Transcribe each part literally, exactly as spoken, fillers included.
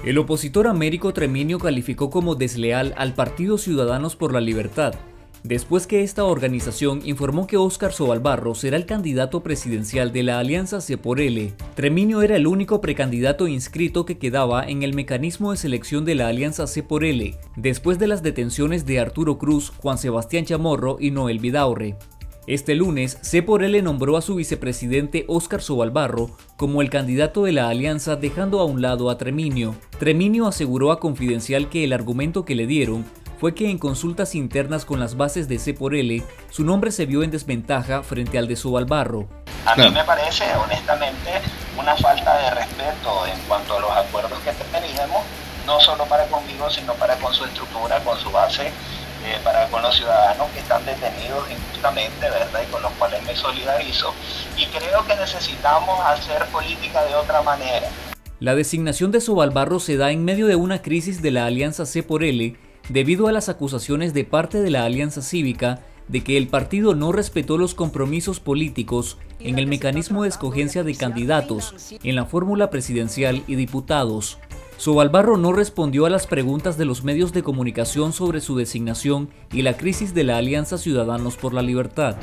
El opositor Américo Treminio calificó como desleal al Partido Ciudadanos por la Libertad, después que esta organización informó que Óscar Sovalbarro será el candidato presidencial de la alianza C por L. Treminio era el único precandidato inscrito que quedaba en el mecanismo de selección de la alianza C por L, después de las detenciones de Arturo Cruz, Juan Sebastián Chamorro y Noel Vidaurre. Este lunes, C por L nombró a su vicepresidente Óscar Sovalbarro como el candidato de la alianza, dejando a un lado a Treminio. Treminio aseguró a Confidencial que el argumento que le dieron fue que en consultas internas con las bases de C por L, su nombre se vio en desventaja frente al de Sovalbarro. A mí me parece, honestamente, una falta de respeto en cuanto a los acuerdos que teníamos, no solo para conmigo, sino para con su estructura, con su base, eh, para con los ciudadanos que están detenidos injustamente, ¿verdad? Y con los cuales me solidarizo. Y creo que necesitamos hacer política de otra manera. La designación de Sovalbarro se da en medio de una crisis de la alianza C por L, debido a las acusaciones de parte de la Alianza Cívica de que el partido no respetó los compromisos políticos en el mecanismo de escogencia de candidatos en la fórmula presidencial y diputados. Sovalbarro no respondió a las preguntas de los medios de comunicación sobre su designación y la crisis de la Alianza Ciudadanos por la Libertad.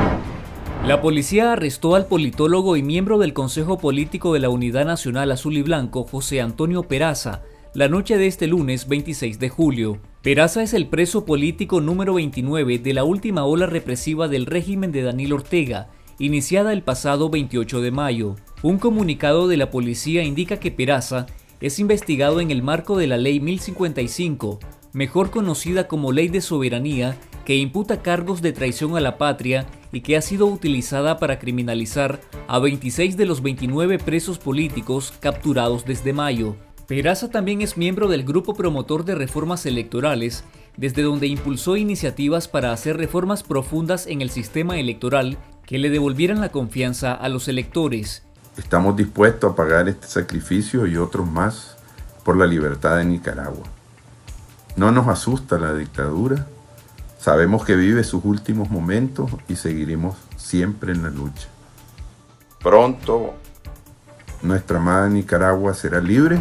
La policía arrestó al politólogo y miembro del Consejo Político de la Unidad Nacional Azul y Blanco, José Antonio Peraza, la noche de este lunes veintiséis de julio. Peraza es el preso político número veintinueve de la última ola represiva del régimen de Daniel Ortega, iniciada el pasado veintiocho de mayo. Un comunicado de la policía indica que Peraza es investigado en el marco de la Ley mil cincuenta y cinco, mejor conocida como Ley de Soberanía, que imputa cargos de traición a la patria y que ha sido utilizada para criminalizar a veintiséis de los veintinueve presos políticos capturados desde mayo. Peraza también es miembro del grupo promotor de reformas electorales, desde donde impulsó iniciativas para hacer reformas profundas en el sistema electoral que le devolvieran la confianza a los electores. Estamos dispuestos a pagar este sacrificio y otros más por la libertad de Nicaragua. No nos asusta la dictadura, sabemos que vive sus últimos momentos y seguiremos siempre en la lucha. Pronto nuestra amada Nicaragua será libre.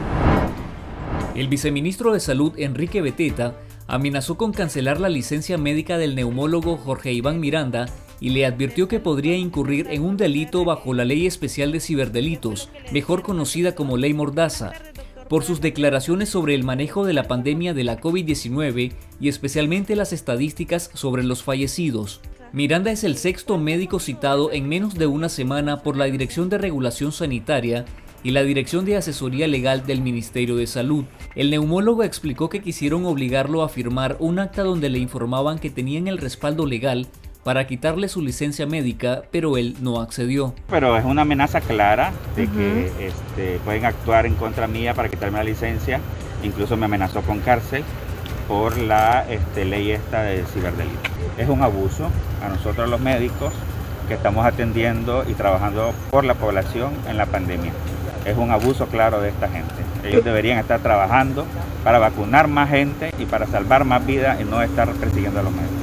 El viceministro de Salud, Enrique Beteta, amenazó con cancelar la licencia médica del neumólogo Jorge Iván Miranda y le advirtió que podría incurrir en un delito bajo la Ley Especial de Ciberdelitos, mejor conocida como Ley Mordaza, por sus declaraciones sobre el manejo de la pandemia de la COVID diecinueve y especialmente las estadísticas sobre los fallecidos. Miranda es el sexto médico citado en menos de una semana por la Dirección de Regulación Sanitaria y la Dirección de Asesoría Legal del Ministerio de Salud. El neumólogo explicó que quisieron obligarlo a firmar un acta donde le informaban que tenían el respaldo legal para quitarle su licencia médica, pero él no accedió. Pero es una amenaza clara de uh-huh. que este, pueden actuar en contra mía para quitarme la licencia. Incluso me amenazó con cárcel por la este, ley esta de ciberdelitos. Es un abuso a nosotros los médicos que estamos atendiendo y trabajando por la población en la pandemia. Es un abuso claro de esta gente. Ellos deberían estar trabajando para vacunar más gente y para salvar más vidas y no estar persiguiendo a los médicos.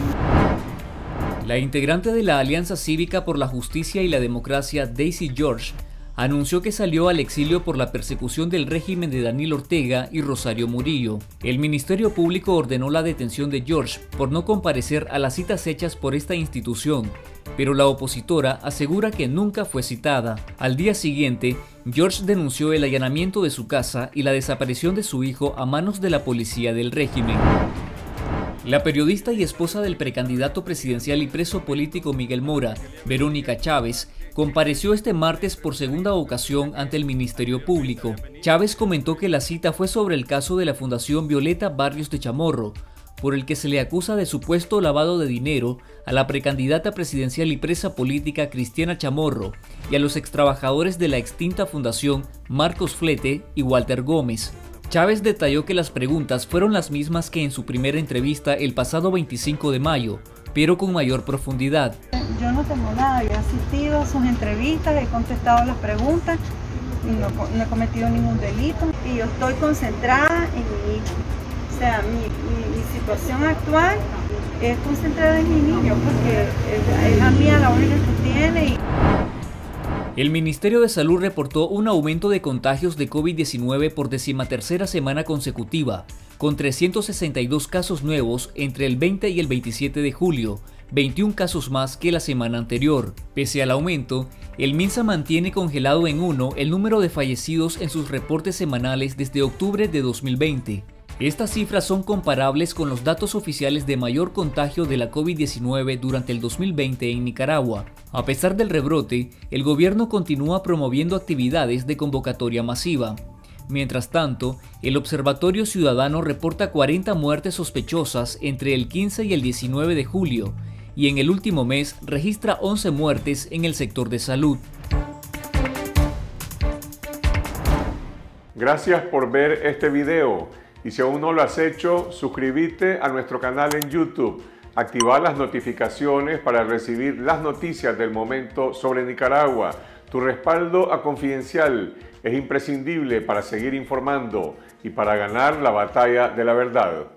La integrante de la Alianza Cívica por la Justicia y la Democracia, Daisy George, anunció que salió al exilio por la persecución del régimen de Daniel Ortega y Rosario Murillo. El Ministerio Público ordenó la detención de George por no comparecer a las citas hechas por esta institución, pero la opositora asegura que nunca fue citada. Al día siguiente, George denunció el allanamiento de su casa y la desaparición de su hijo a manos de la policía del régimen. La periodista y esposa del precandidato presidencial y preso político Miguel Mora, Verónica Chávez, compareció este martes por segunda ocasión ante el Ministerio Público. Chávez comentó que la cita fue sobre el caso de la Fundación Violeta Barrios de Chamorro, por el que se le acusa de supuesto lavado de dinero a la precandidata presidencial y presa política Cristiana Chamorro y a los extrabajadores de la extinta fundación Marcos Flete y Walter Gómez. Chávez detalló que las preguntas fueron las mismas que en su primera entrevista el pasado veinticinco de mayo, pero con mayor profundidad. Yo no tengo nada, yo he asistido a sus entrevistas, he contestado las preguntas, y no, no he cometido ningún delito y yo estoy concentrada en mi, o sea, mi, mi, mi situación actual es concentrada en mi niño porque es, es la mía la única que tiene. Y... El Ministerio de Salud reportó un aumento de contagios de COVID diecinueve por decimatercera semana consecutiva, con trescientos sesenta y dos casos nuevos entre el veinte y el veintisiete de julio, veintiún casos más que la semana anterior. Pese al aumento, el MINSA mantiene congelado en uno el número de fallecidos en sus reportes semanales desde octubre de dos mil veinte. Estas cifras son comparables con los datos oficiales de mayor contagio de la COVID diecinueve durante el dos mil veinte en Nicaragua. A pesar del rebrote, el gobierno continúa promoviendo actividades de convocatoria masiva. Mientras tanto, el Observatorio Ciudadano reporta cuarenta muertes sospechosas entre el quince y el diecinueve de julio, y en el último mes registra once muertes en el sector de salud. Gracias por ver este video. Y si aún no lo has hecho, suscríbete a nuestro canal en YouTube, activa las notificaciones para recibir las noticias del momento sobre Nicaragua. Tu respaldo a Confidencial es imprescindible para seguir informando y para ganar la batalla de la verdad.